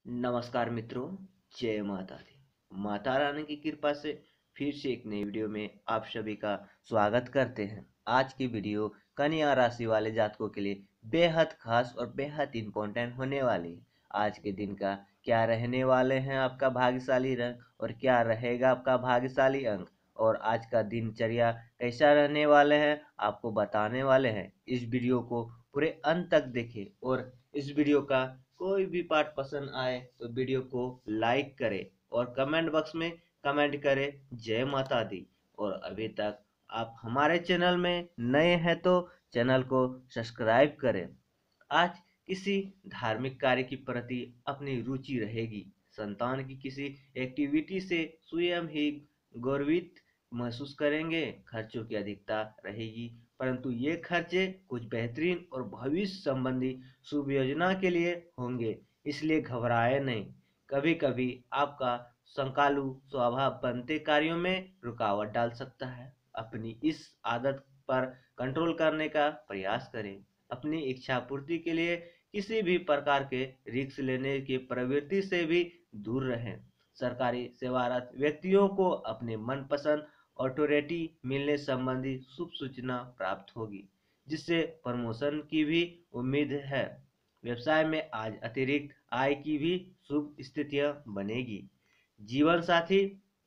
नमस्कार मित्रों। जय माता दी। माता रानी की कृपा से फिर से एक नई वीडियो में आप सभी का स्वागत करते हैं। आज की वीडियो कन्या राशि वाले जातकों के लिए बेहद खास और बेहद इम्पोर्टेंट होने वाली है। आज के दिन का क्या रहने वाले हैं आपका भाग्यशाली रंग और क्या रहेगा आपका भाग्यशाली अंक, और आज का दिनचर्या कैसा रहने वाले हैं आपको बताने वाले हैं। इस वीडियो को पूरे अंत तक देखें और इस वीडियो का कोई भी पार्ट पसंद आए तो वीडियो को लाइक करें और कमेंट बॉक्स में कमेंट करें जय माता दी। और अभी तक आप हमारे चैनल में नए हैं तो चैनल को सब्सक्राइब करें। आज किसी धार्मिक कार्य के प्रति अपनी रुचि रहेगी। संतान की किसी एक्टिविटी से स्वयं ही गौरवित महसूस करेंगे। खर्चों की अधिकता रहेगी, परंतु ये खर्चे कुछ बेहतरीन और भविष्य संबंधी शुभ योजना के लिए होंगे, इसलिए घबराए नहीं। कभी कभी आपका संकालू स्वभाव बनते कार्यों में रुकावट डाल सकता है। अपनी इस आदत पर कंट्रोल करने का प्रयास करें। अपनी इच्छा पूर्ति के लिए किसी भी प्रकार के रिस्क लेने की प्रवृत्ति से भी दूर रहें। सरकारी सेवारत व्यक्तियों को अपने मनपसंद ऑथोरिटी मिलने संबंधी शुभ सूचना प्राप्त होगी, जिससे प्रमोशन की भी उम्मीद है। व्यवसाय में आज अतिरिक्त आय की भी शुभ स्थितियां बनेगी। जीवन साथी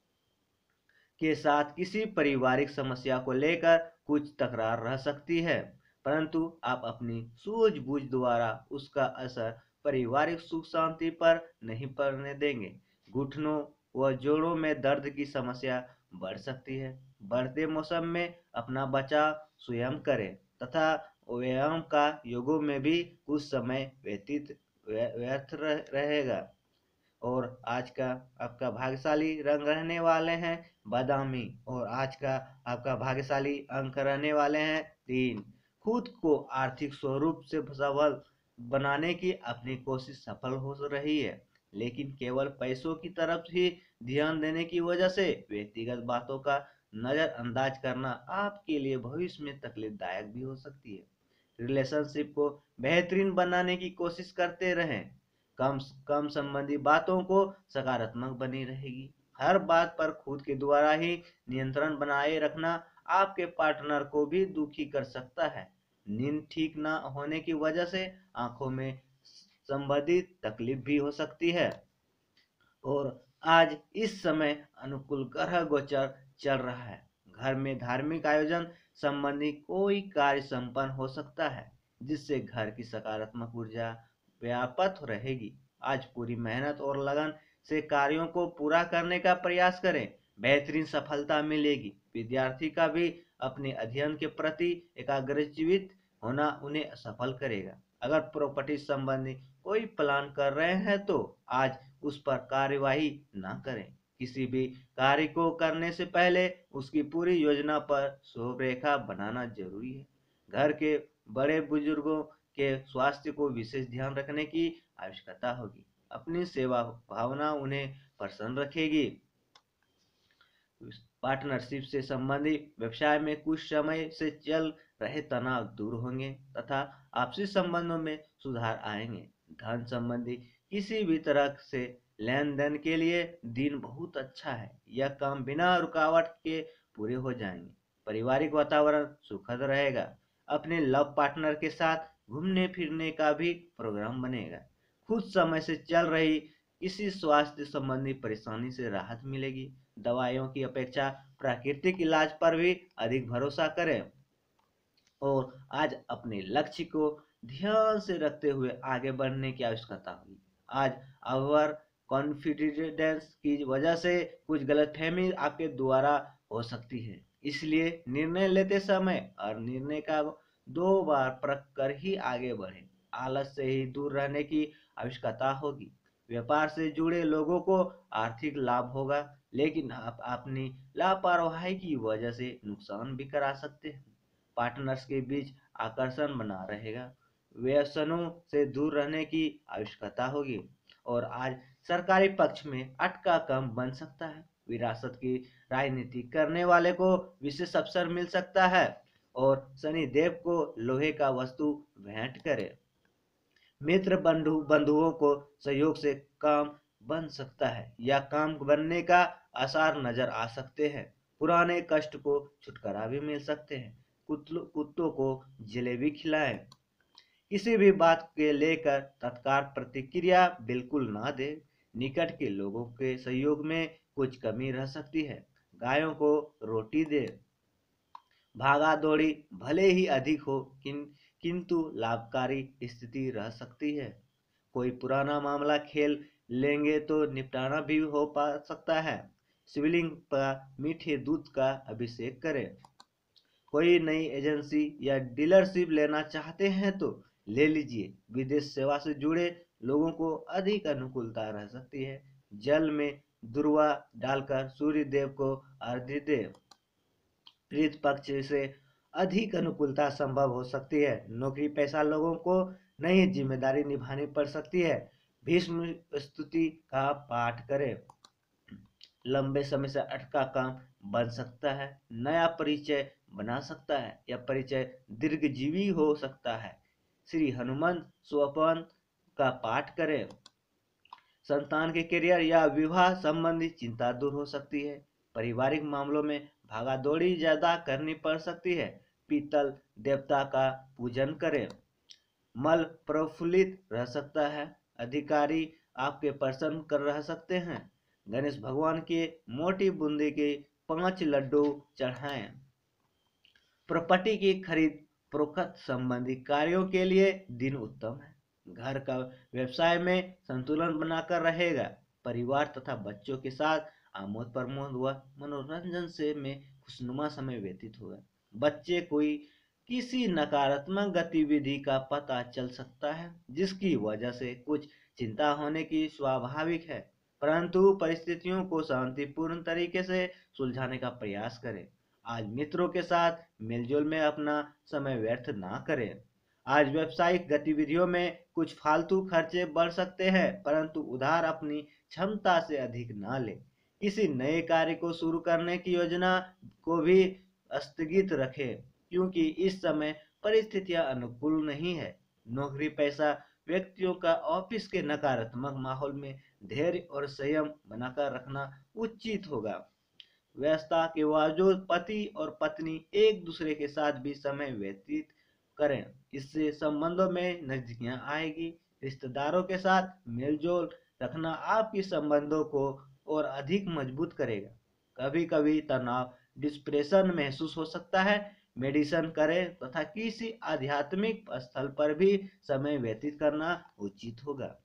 के साथ किसी पारिवारिक समस्या को लेकर कुछ तकरार रह सकती है, परंतु आप अपनी सूझबूझ द्वारा उसका असर पारिवारिक सुख शांति पर नहीं पड़ने देंगे। घुटनों व जोड़ों में दर्द की समस्या बढ़ सकती है। बढ़ते मौसम में अपना बचाव स्वयं करें तथा व्यायाम का योगों में भी कुछ समय व्यतीत व्यर्थ रहेगा। और आज का आपका भाग्यशाली रंग रहने वाले हैं बादामी, और आज का आपका भाग्यशाली अंक रहने वाले हैं 3। खुद को आर्थिक स्वरूप से सबल बनाने की अपनी कोशिश सफल हो रही है, लेकिन केवल पैसों की तरफ ही ध्यान देने की वजह से व्यक्तिगत बातों का नजरअंदाज करना आपके लिए भविष्य में तकलीफदायक भी हो सकती है। रिलेशनशिप को बेहतरीन बनाने की कोशिश करते रहें। कम कम संबंधी बातों को सकारात्मक बनी रहेगी। हर बात पर खुद के द्वारा ही नियंत्रण बनाए रखना आपके पार्टनर को भी दुखी कर सकता है। नींद ठीक न होने की वजह से आंखों में संबंधित तकलीफ भी हो सकती है। और आज इस समय अनुकूल ग्रह गोचर चल रहा है। घर में धार्मिक आयोजन संबंधी कोई कार्य संपन्न हो सकता है, जिससे घर की सकारात्मक ऊर्जा व्याप्त रहेगी। आज पूरी मेहनत और लगन से कार्यों को पूरा करने का प्रयास करें, बेहतरीन सफलता मिलेगी। विद्यार्थी का भी अपने अध्ययन के प्रति एकाग्रचित होना उन्हें सफल करेगा। अगर प्रॉपर्टी संबंधी कोई प्लान कर रहे हैं तो आज उस पर कार्यवाही न करें। किसी भी कार्य को करने से पहले उसकी पूरी योजना पर रूपरेखा बनाना जरूरी है। घर के बड़े बुजुर्गों के स्वास्थ्य को विशेष ध्यान रखने की आवश्यकता होगी। अपनी सेवा भावना उन्हें प्रसन्न रखेगी। पार्टनरशिप से संबंधित व्यवसाय में कुछ समय से चल रहे तनाव दूर होंगे तथा आपसी संबंधों में सुधार आएंगे। धन संबंधी किसी भी तरह से लेन देन के लिए दिन बहुत अच्छा है। यह काम बिना रुकावट के पूरे हो जाएंगे। पारिवारिक वातावरण सुखद रहेगा। अपने लव पार्टनर के साथ घूमने फिरने का भी प्रोग्राम बनेगा। कुछ समय से चल रही किसी स्वास्थ्य संबंधी परेशानी से राहत मिलेगी। दवाइयों की अपेक्षा प्राकृतिक इलाज पर भी अधिक भरोसा करें और आज अपने लक्ष्य को ध्यान से रखते हुए आगे बढ़ने की आवश्यकता होगी। आज ओवर कॉन्फिडेंस की वजह से कुछ गलतफहमी आपके द्वारा हो सकती है, इसलिए निर्णय लेते समय और निर्णय का 2 बार परख कर ही आगे बढ़ें। आलस से ही दूर रहने की आवश्यकता होगी। व्यापार से जुड़े लोगों को आर्थिक लाभ होगा, लेकिन आप अपनी लापरवाही की वजह से नुकसान भी करा सकते हैं। पार्टनर्स के बीच आकर्षण बना रहेगा। व्यसनों से दूर रहने की आवश्यकता होगी। और आज सरकारी पक्ष में अटका कम बन सकता है। विरासत की राजनीति करने वाले को विशेष अवसर मिल सकता है। और शनि देव को लोहे का वस्तु भेंट करें। मित्र बंधुओं को सहयोग से काम बन सकता है या काम बनने का आसार नजर आ सकते हैं। पुराने कष्ट को छुटकारा भी मिल सकते हैं। कुत्तों को जलेबी खिलाएं। किसी भी बात के लेकर तत्काल प्रतिक्रिया बिल्कुल ना दे। निकट के लोगों के सहयोग में कुछ कमी रह सकती है। गायों को रोटी दे। भागा दौड़ी भले ही अधिक हो किंतु लाभकारी स्थिति रह सकती है। कोई पुराना मामला खेल लेंगे तो निपटारा भी हो पा सकता है। शिवलिंग पर मीठे दूध का अभिषेक करें। कोई नई एजेंसी या डीलरशिप लेना चाहते हैं तो ले लीजिए। विदेश सेवा से जुड़े लोगों को अधिक अनुकूलता रह सकती है। जल में दुर्वा डालकर सूर्य देव को अर्घ्य दे। प्रीत पक्ष से अधिक अनुकूलता संभव हो सकती है। नौकरी पेशा लोगों को नई जिम्मेदारी निभानी पड़ सकती है। भीष्म स्तुति का पाठ करें। लंबे समय से अटका काम बन सकता है। नया परिचय बना सकता है। यह परिचय दीर्घजीवी हो सकता है। श्री हनुमान स्वपन का पाठ करें। संतान के करियर या विवाह संबंधी चिंता दूर हो सकती है। पारिवारिक मामलों में भागा दौड़ी ज्यादा करनी पड़ सकती है। पीतल देवता का पूजन करें। मल प्रफुल्लित रह सकता है। अधिकारी आपके प्रसन्न कर रह सकते हैं। गणेश भगवान के मोटी बूंदी के 5 लड्डू चढ़ाएं। प्रॉपर्टी की खरीद फरोख्त संबंधी कार्यों के लिए दिन उत्तम है। घर का व्यवसाय में संतुलन बनाकर रहेगा। परिवार तथा बच्चों के साथ आमोद प्रमोद व मनोरंजन से में खुशनुमा समय व्यतीत होगा। बच्चे कोई किसी नकारात्मक गतिविधि का पता चल सकता है जिसकी वजह से कुछ चिंता होने की स्वाभाविक है, परंतु परिस्थितियों को शांतिपूर्ण तरीके से सुलझाने का प्रयास करें। आज मित्रों के साथ मिलजुल में अपना समय व्यर्थ ना करें। आज व्यावसायिक गतिविधियों में कुछ फालतू खर्चे बढ़ सकते हैं, परंतु उधार अपनी क्षमता से अधिक ना ले। किसी नए कार्य को शुरू करने की योजना को भी स्थगित रखें क्योंकि इस समय परिस्थितियां अनुकूल नहीं है। नौकरी पैसा व्यक्तियों का ऑफिस के नकारात्मक माहौल में धैर्य और संयम बनाकर रखना उचित होगा। व्यस्तता के बावजूद पति और पत्नी एक दूसरे के साथ भी समय व्यतीत करें। इससे संबंधों में नजदीकियां आएगी। रिश्तेदारों के साथ मेलजोल रखना आपके संबंधों को और अधिक मजबूत करेगा। कभी कभी तनाव डिप्रेशन महसूस हो सकता है। मेडिटेशन करें तथा किसी आध्यात्मिक स्थल पर भी समय व्यतीत करना उचित होगा।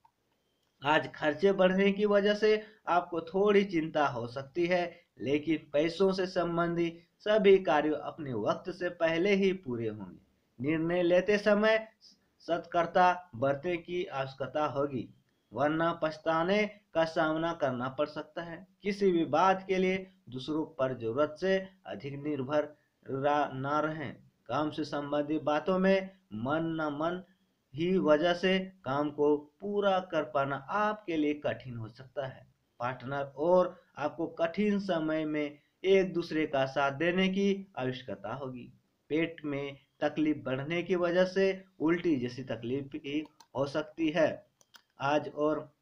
आज खर्चे बढ़ने की वजह से आपको थोड़ी चिंता हो सकती है, लेकिन पैसों से संबंधित सभी कार्य अपने वक्त से पहले ही पूरे होंगे। निर्णय लेते समय सतर्कता बरतने की आवश्यकता होगी, वरना पछताने का सामना करना पड़ सकता है। किसी भी बात के लिए दूसरों पर जरूरत से अधिक निर्भर ना रहें। काम से संबंधित बातों में मन न मन ही वजह से काम को पूरा कर पाना आपके लिए कठिन हो सकता है। पार्टनर और आपको कठिन समय में एक दूसरे का साथ देने की आवश्यकता होगी। पेट में तकलीफ बढ़ने की वजह से उल्टी जैसी तकलीफ भी हो सकती है। आज और